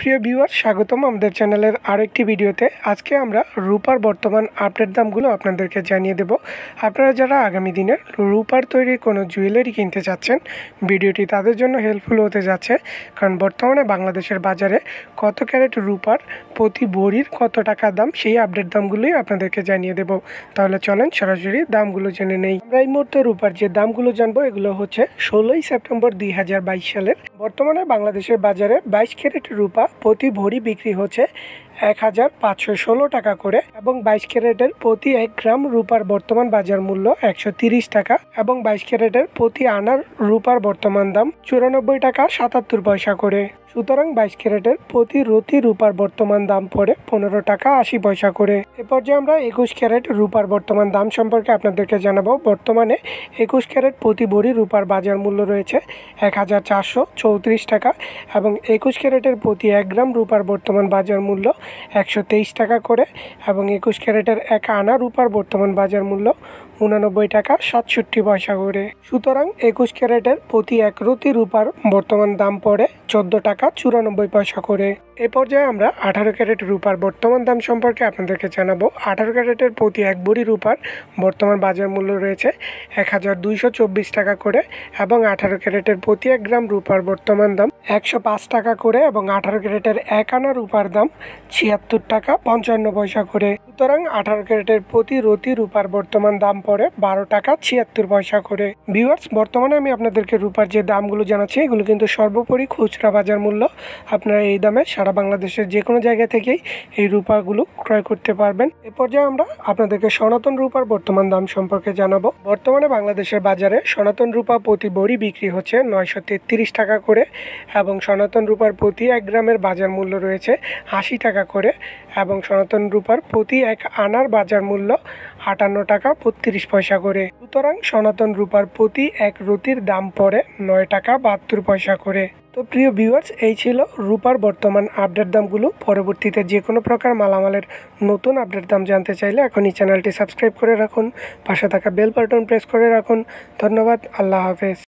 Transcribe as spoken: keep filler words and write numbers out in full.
প্রিয় ভিউয়ার, স্বাগতম আমাদের চ্যানেলের আরেকটি ভিডিওতে। আজকে আমরা রূপার বর্তমান আপডেট দামগুলো আপনাদেরকে জানিয়ে দেব। আপনারা যারা আগামী দিনে রূপার তৈরি কোনো জুয়েলারি কিনতে চাচ্ছেন, ভিডিওটি তাদের জন্য হেল্পফুল হতে যাচ্ছে। কারণ বর্তমানে বাংলাদেশের বাজারে কত ক্যারেট রূপার প্রতি ভরির কত টাকা দাম, সেই আপডেট দামগুলোই আপনাদেরকে জানিয়ে দেব। তাহলে চলেন সরাসরি দামগুলো জেনে নেই। আমরা এই মুহূর্তে রূপার যে দামগুলো জানবো, এগুলো হচ্ছে ষোলোই সেপ্টেম্বর দুই হাজার বাইশ সালের। বর্তমানে বাংলাদেশের বাজারে বাইশ ক্যারেট রূপা প্রতি ভরি বিক্রি হচ্ছে এক হাজার পাঁচশো ষোলো টাকা করে, এবং বাইশ ক্যারেটের প্রতি এক গ্রাম রূপার বর্তমান বাজার মূল্য একশো তিরিশ টাকা, এবং বাইশ ক্যারেটের প্রতি আনার রূপার বর্তমান দাম চুরানব্বই টাকা সাতাত্তর পয়সা করে। সুতরাং বাইশ ক্যারেটের প্রতি রতি রূপার বর্তমান দাম পড়ে পনেরো টাকা আশি পয়সা করে। এ পর্যায়ে আমরা একুশ ক্যারেট রূপার বর্তমান দাম সম্পর্কে আপনাদেরকে জানাবো। বর্তমানে একুশ ক্যারেট প্রতি ভরি রূপার বাজার মূল্য রয়েছে এক হাজার চারশো চৌত্রিশ টাকা, এবং একুশ ক্যারেটের প্রতি এক গ্রাম রূপার বর্তমান বাজার মূল্য একশো তেইশ টাকা করে, এবং একুশ ক্যারেটের এক আনা রূপার বর্তমান বাজার মূল্য উনানব্বই টাকা সাতষট্টি পয়সা করে। সুতরাং একুশ ক্যারেটের প্রতি এক রতি রূপার বর্তমান দাম পড়ে চোদ্দো টাকা চুরানব্বই পয়সা করে। এ পর্যায়ে আমরা আঠারো ক্যারেট রূপার বর্তমান দাম সম্পর্কে আপনাদেরকে জানাবো। আঠারো ক্যারেটের প্রতি এক ভরি রূপার বর্তমান বাজার মূল্য রয়েছে এক হাজার দুইশো চব্বিশ টাকা করে, এবং আঠারো ক্যারেটের প্রতি এক গ্রাম রূপার বর্তমান দাম একশো পাঁচ টাকা করে, এবং আঠারো ক্যারেটের এক আনা রূপার দাম ছিয়াত্তর টাকা পঞ্চান্ন পয়সা করে। সুতরাং আঠারো ক্যারেটের প্রতি রতি রূপার বর্তমান দাম পড়ে বারো টাকা ছিয়াত্তর পয়সা করে। ভিউয়ার্স, বর্তমানে আমি আপনাদেরকে রূপার যে দামগুলো জানাচ্ছি, এগুলো কিন্তু সর্বোপরি খুচরা বাজার মূল্য। আপনারা এই দামে সারা বাংলাদেশের যে কোনো জায়গা থেকেই এই রূপাগুলো ক্রয় করতে পারবেন। এ পর্যায়ে আমরা আপনাদেরকে সনাতন রূপার বর্তমান দাম সম্পর্কে জানাবো। বর্তমানে বাংলাদেশের বাজারে সনাতন রূপা প্রতি ভরি বিক্রি হচ্ছে নয়শো তেত্রিশ টাকা করে, এবং সনাতন রূপার প্রতি এক গ্রামের বাজার মূল্য রয়েছে আশি টাকা করে, এবং সনাতন রূপার প্রতি এক আনার বাজার মূল্য আটান্ন টাকা বত্রিশ পয়সা করে। সুতরাং সনাতন রূপার প্রতি এক রতির দাম পড়ে নয় টাকা বাহাত্তর পয়সা করে। তো প্রিয় ভিউয়ার্স, এই ছিল রূপার বর্তমান আপডেট দামগুলো। পরবর্তীতে যে কোনো প্রকার মালামালের নতুন আপডেট দাম জানতে চাইলে এখনই চ্যানেলটি সাবস্ক্রাইব করে রাখুন, পাশে থাকা বেল বাটন প্রেস করে রাখুন। ধন্যবাদ, আল্লাহ হাফেজ।